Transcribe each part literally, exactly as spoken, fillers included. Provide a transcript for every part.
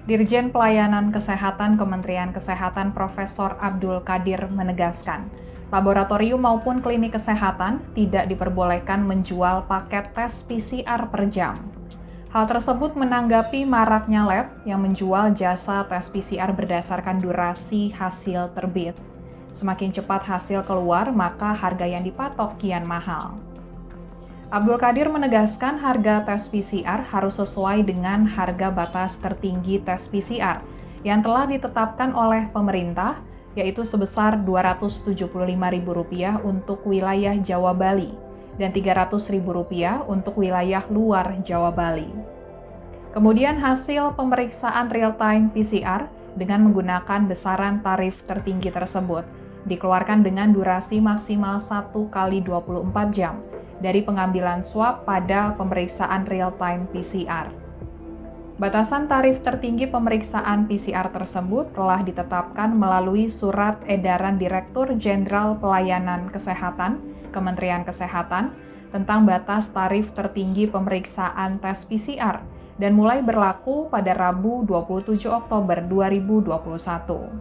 Dirjen Pelayanan Kesehatan Kementerian Kesehatan Profesor Abdul Qadir menegaskan, laboratorium maupun klinik kesehatan tidak diperbolehkan menjual paket tes P C R per jam. Hal tersebut menanggapi maraknya lab yang menjual jasa tes P C R berdasarkan durasi hasil terbit. Semakin cepat hasil keluar, maka harga yang dipatok kian mahal. Abdul Qadir menegaskan harga tes P C R harus sesuai dengan harga batas tertinggi tes P C R yang telah ditetapkan oleh pemerintah, yaitu sebesar dua ratus tujuh puluh lima ribu rupiah untuk wilayah Jawa Bali dan tiga ratus ribu rupiah untuk wilayah luar Jawa Bali. Kemudian hasil pemeriksaan real-time P C R dengan menggunakan besaran tarif tertinggi tersebut dikeluarkan dengan durasi maksimal satu kali dua puluh empat jam dari pengambilan swab pada pemeriksaan real-time P C R. Batasan tarif tertinggi pemeriksaan P C R tersebut telah ditetapkan melalui Surat Edaran Direktur Jenderal Pelayanan Kesehatan Kementerian Kesehatan tentang batas tarif tertinggi pemeriksaan tes P C R dan mulai berlaku pada Rabu dua puluh tujuh Oktober dua ribu dua puluh satu.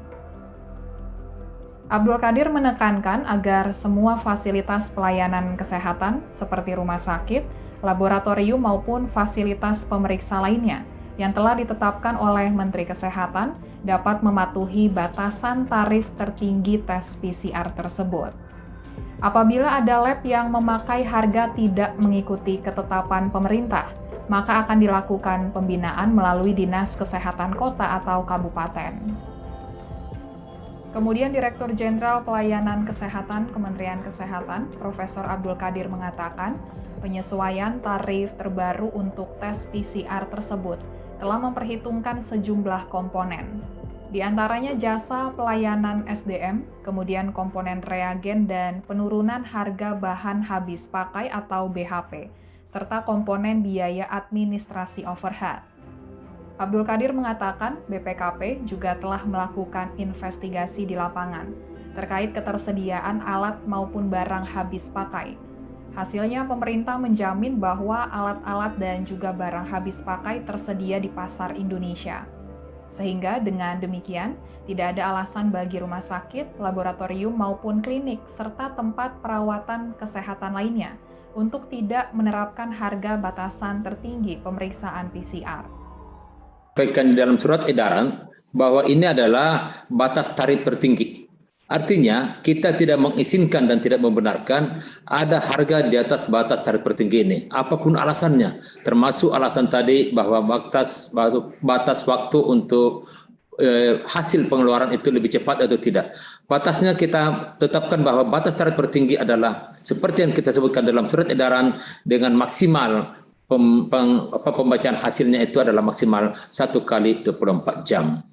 Abdul Qadir menekankan agar semua fasilitas pelayanan kesehatan seperti rumah sakit, laboratorium maupun fasilitas pemeriksa lainnya yang telah ditetapkan oleh Menteri Kesehatan dapat mematuhi batasan tarif tertinggi tes P C R tersebut. Apabila ada lab yang memakai harga tidak mengikuti ketetapan pemerintah, maka akan dilakukan pembinaan melalui Dinas Kesehatan Kota atau Kabupaten. Kemudian Direktur Jenderal Pelayanan Kesehatan Kementerian Kesehatan, Profesor Abdul Qadir mengatakan, penyesuaian tarif terbaru untuk tes P C R tersebut telah memperhitungkan sejumlah komponen. Di antaranya jasa pelayanan S D M, kemudian komponen reagen dan penurunan harga bahan habis pakai atau B H P, serta komponen biaya administrasi overhead. Abdul Qadir mengatakan B P K P juga telah melakukan investigasi di lapangan terkait ketersediaan alat maupun barang habis pakai. Hasilnya pemerintah menjamin bahwa alat-alat dan juga barang habis pakai tersedia di pasar Indonesia. Sehingga dengan demikian, tidak ada alasan bagi rumah sakit, laboratorium maupun klinik serta tempat perawatan kesehatan lainnya untuk tidak menerapkan harga batasan tertinggi pemeriksaan P C R. Sampaikan di dalam surat edaran bahwa ini adalah batas tarif tertinggi. Artinya kita tidak mengizinkan dan tidak membenarkan ada harga di atas batas tarif tertinggi ini. Apapun alasannya, termasuk alasan tadi bahwa batas batas waktu untuk eh, hasil pengeluaran itu lebih cepat atau tidak. Batasnya kita tetapkan bahwa batas tarif tertinggi adalah seperti yang kita sebutkan dalam surat edaran dengan maksimal Pem, pem, apa, pembacaan hasilnya itu adalah maksimal satu kali dua puluh empat jam.